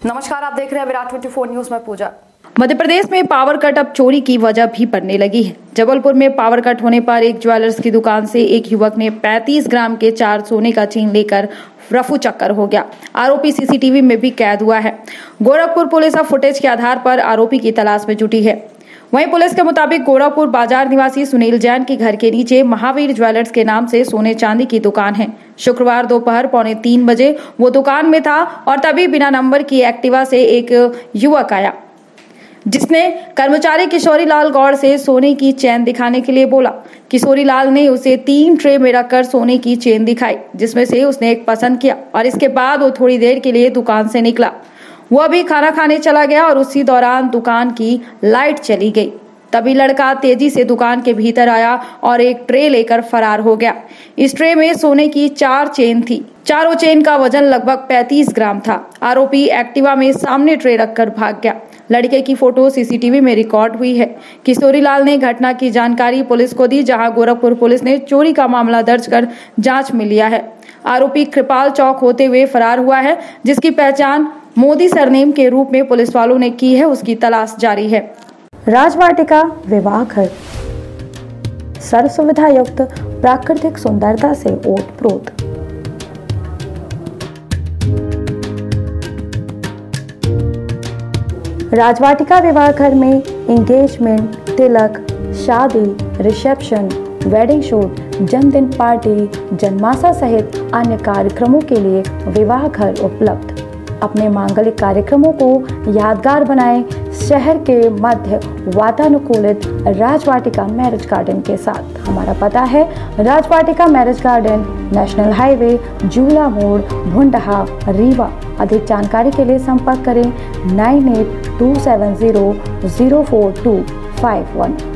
नमस्कार, आप देख रहे हैं विराट 24 न्यूज में पूजा। मध्य प्रदेश में पावर कट अब चोरी की वजह भी बनने लगी है। जबलपुर में पावर कट होने पर एक ज्वेलर्स की दुकान से एक युवक ने 35 ग्राम के 4 सोने का चेन लेकर रफू चक्कर हो गया। आरोपी सीसीटीवी में भी कैद हुआ है। गोरखपुर पुलिस अब फुटेज के आधार पर आरोपी की तलाश में जुटी है। वहीं पुलिस के मुताबिक गोरखपुर बाजार निवासी सुनील जैन के घर के नीचे महावीर ज्वेलर्स के नाम से सोने चांदी की दुकान है। शुक्रवार दोपहर 2:45 बजे वो दुकान में था और तभी बिना नंबर की एक्टिवा से एक युवक आया, जिसने कर्मचारी किशोरी लाल गौड़ से सोने की चेन दिखाने के लिए बोला। किशोरी लाल ने उसे 3 ट्रे में रखकर सोने की चेन दिखाई, जिसमें से उसने एक पसंद किया और इसके बाद वो थोड़ी देर के लिए दुकान से निकला। वो अभी खाना खाने चला गया और उसी दौरान दुकान की लाइट चली गई। तभी लड़का तेजी से दुकान के भीतर आया और एक ट्रे लेकर फरार हो गया। इस ट्रे में सोने की 4 चेन थी। चारों चेन का वजन लगभग 35 ग्राम था। आरोपी एक्टिवा में सामने ट्रे रखकर भाग गया। लड़के की फोटो सीसीटीवी में रिकॉर्ड हुई है। किशोरी लाल ने घटना की जानकारी पुलिस को दी, जहां गोरखपुर पुलिस ने चोरी का मामला दर्ज कर जांच में लिया है। आरोपी कृपाल चौक होते हुए फरार हुआ है, जिसकी पहचान मोदी सरनेम के रूप में पुलिस वालों ने की है। उसकी तलाश जारी है। राजवाटिका विवाह घर सर्व सुविधा युक्त प्राकृतिक सुंदरता से ओतप्रोत। राजवाटिका विवाह घर में एंगेजमेंट, तिलक, शादी, रिसेप्शन, वेडिंग शूट, जन्मदिन पार्टी, जन्माशा सहित अन्य कार्यक्रमों के लिए विवाह घर उपलब्ध। अपने मांगलिक कार्यक्रमों को यादगार बनाएं शहर के मध्य वातानुकूलित राजवाटिका मैरिज गार्डन के साथ। हमारा पता है Rajvatika marriage garden, national highway, Jula Mod, Bhundaha, Rewa. अधिक जानकारी के लिए संपर्क करें 9827004251।